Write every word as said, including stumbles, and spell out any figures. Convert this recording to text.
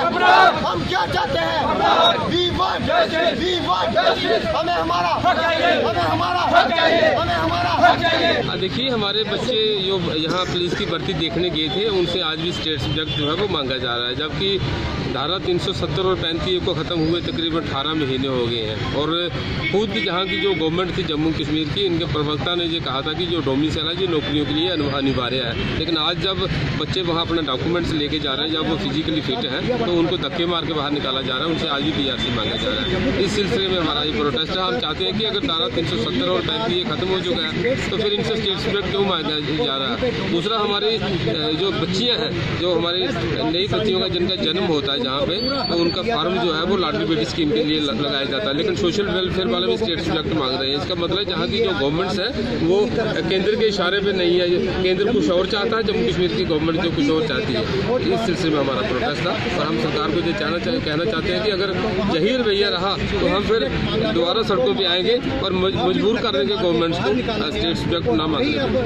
हम क्या चाहते हैं? वी वांट वी वांट हमें हमारा हमें हमारा हमें हमारा। देखिए, हमारे बच्चे जो यहाँ पुलिस की भर्ती देखने गए थे, उनसे आज भी स्टेट सब्जेक्ट जो है वो मांगा जा रहा है, जबकि धारा तीन सौ सत्तर और पैंतीस को ख़त्म हुए तकरीबन अठारह महीने हो गए हैं। और खुद जहाँ की जो गवर्नमेंट थी जम्मू कश्मीर की, इनके प्रवक्ता ने ये कहा था कि जो डोमिसाइल है ये नौकरियों के लिए अनिवार्य है। लेकिन आज जब बच्चे वहाँ अपना डॉक्यूमेंट्स लेके जा रहे हैं, जब वो फिजिकली फिट हैं, तो उनको धक्के मार के बाहर निकाला जा रहा है, उनसे आज भी पी आर सी मांगा जा रहा है। इस सिलसिले में हमारा ये प्रोटेस्ट है। हम चाहते हैं कि अगर धारा तीन सौ सत्तर और पैंतीस ये खत्म हो चुका है, तो फिर इनसे स्टेट सब्जेक्ट क्यों मांगा जा रहा है? दूसरा, हमारी जो बच्चियाँ हैं, जो हमारी नई बच्चियों का जिनका जन्म होता है जहाँ पे, तो उनका फार्म जो है वो लाडली बेटी स्कीम के लिए लगाया जाता है, लेकिन सोशल वेलफेयर वाले भी स्टेट सब्जेक्ट मांग रहे हैं। इसका मतलब जहाँ की जो गवर्नमेंट्स है वो केंद्र के इशारे पे नहीं है। केंद्र कुछ और चाहता है, जम्मू कश्मीर की गवर्नमेंट जो कुछ और चाहती है। इस सिलसिले में हमारा प्रोटेस्ट था और हम सरकार को ये कहना कहना चाहते हैं कि अगर यही रवैया रहा तो हम फिर दोबारा सड़कों पर आएंगे और मजबूर कर देंगे गवर्नमेंट्स को स्टेट सब्जेक्ट ना मांगने।